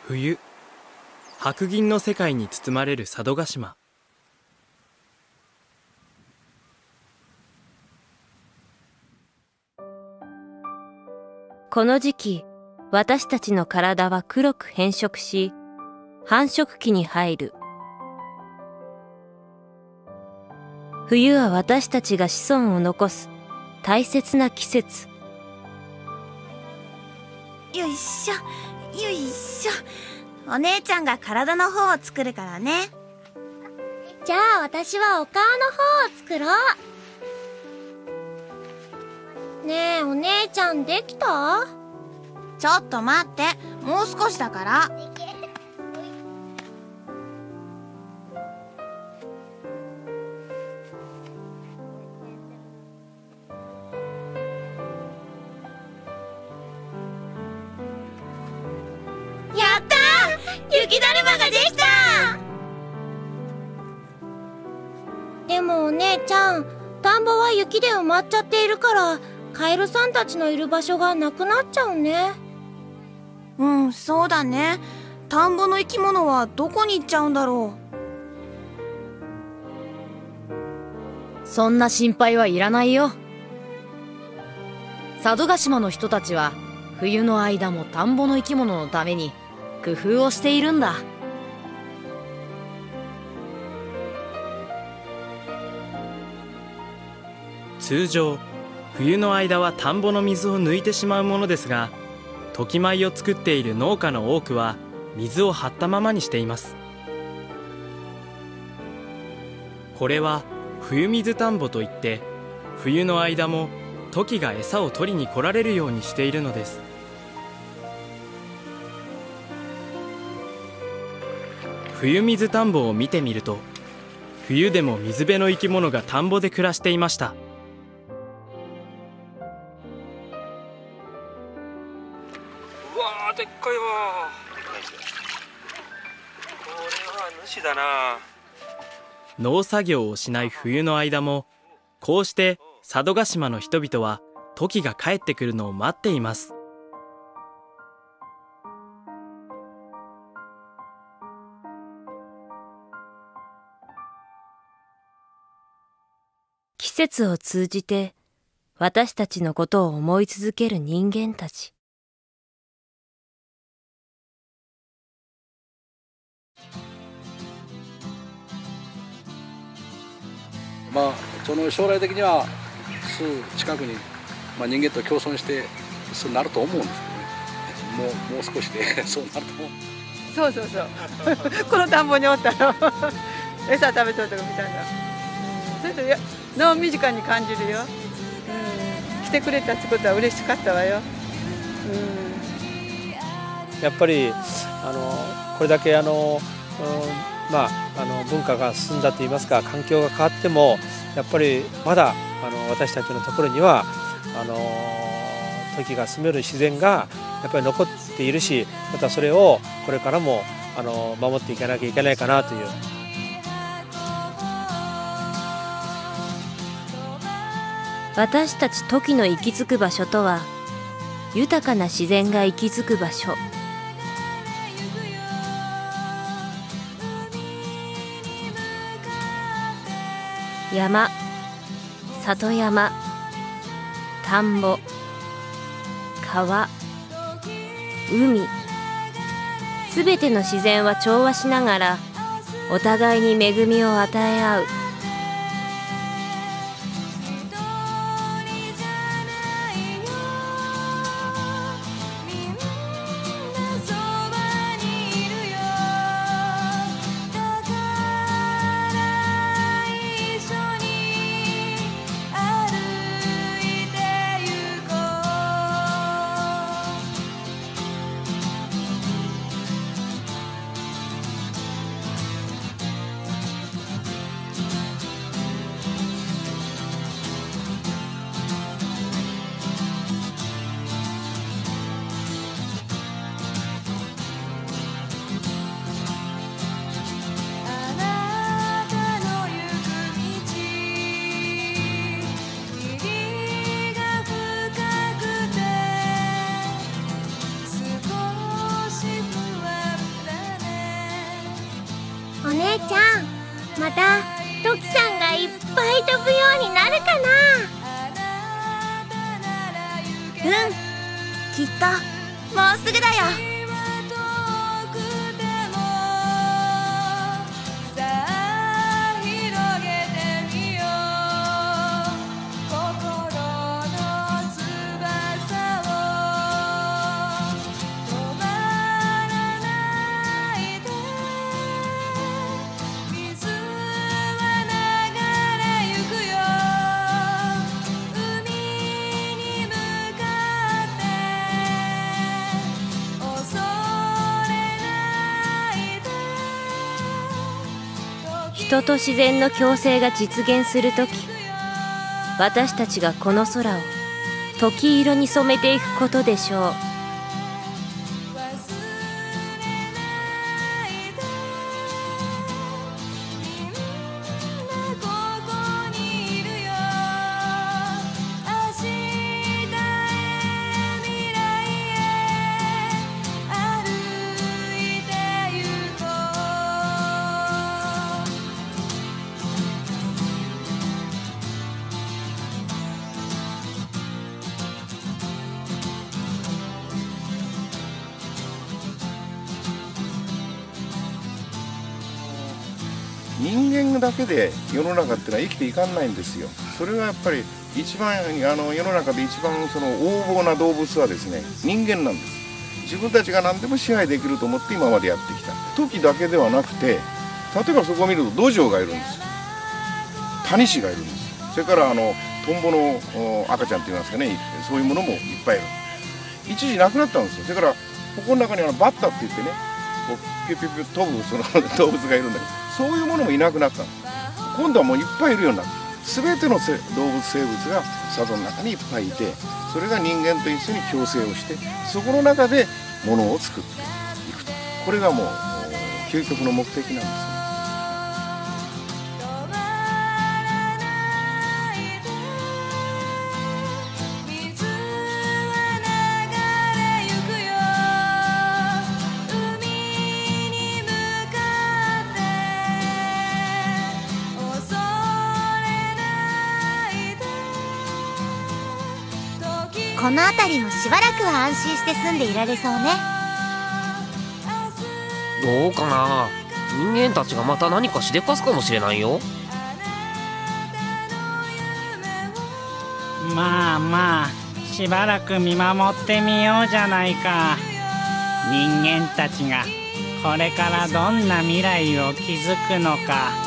冬、白銀の世界に包まれる佐渡島。 この時期、私たちの体は黒く変色し、繁殖期に入る。冬は私たちが子孫を残す大切な季節。 よいしょ、よいしょ。お姉ちゃんが体の方を作るからね。 じゃあ私はお顔の方を作ろう。ねえ、お姉ちゃんできた？ ちょっと待って、もう少しだから。やったー！雪だるまができた！ でもお姉ちゃん、田んぼは雪で埋まっちゃっているから、カエルさんたちのいる場所がなくなっちゃうね。 うん、そうだね。田んぼの生き物はどこに行っちゃうんだろう。そんな心配はいらないよ。佐渡島の人たちは冬の間も田んぼの生き物のために工夫をしているんだ。 通常、冬の間は田んぼの水を抜いてしまうものですが、時米を作っている農家の多くは水を張ったままにしています。これは冬水田んぼといって、冬の間もトキが餌を取りに来られるようにしているのです。冬水田んぼを見てみると、冬でも水辺の生き物が田んぼで暮らしていました。 うわー、でっかいわ。これは主だな。 農作業をしない冬の間も、こうして佐渡島の人々はトキが帰ってくるのを待っています。 季節を通じて私たちのことを思い続ける人間たち。 その将来的にはすぐ近くに、人間と共存してそうなると思うんですけどね。もう少しでそうなると思う。 そうそうそうこの田んぼにおったら餌食べとるとかみたいな、それとの身近に感じるよ。来てくれたってことは嬉しかったわよ。 やっぱりこれだけ文化が進んだといいますか、環境が変わってもやっぱりまだ私たちのところにはトキが住める自然がやっぱり残っているし、またそれをこれからも守っていかなきゃいけないかなという。 私たちトキの息づく場所とは、豊かな自然が息づく場所。山、里山、田んぼ、川、海、すべての自然は調和しながらお互いに恵みを与え合う。 きっともうすぐだよ。 人と自然の共生が実現するとき、私たちがこの空を時色に染めていくことでしょう。 人間だけで世の中ってのは生きていかないんですよ。それはやっぱり一番世の中で一番その横暴な動物はですね、人間なんです。自分たちが何でも支配できると思って今までやってきた。時だけではなくて、例えばそこを見ると土壌がいるんですよ。タニシがいるんですよ。それからトンボの赤ちゃんっていいますかね、そういうものもいっぱいいる。一時なくなったんですよ。それからここの中にバッタって言ってね、こうピュピュピュ飛ぶその動物がいるんだけど、そういうものもいなくなったの。今度はもういっぱいいるようになって、全ての動物生物が里の中にいっぱいいて、それが人間と一緒に共生をして、そこの中でものを作っていくと。これがもう究極の目的なんですね。 この辺りもしばらくは安心して住んでいられそうね。 どうかな、人間たちがまた何かしでかすかもしれないよ。 まあまあ、しばらく見守ってみようじゃないか。人間たちがこれからどんな未来を築くのか。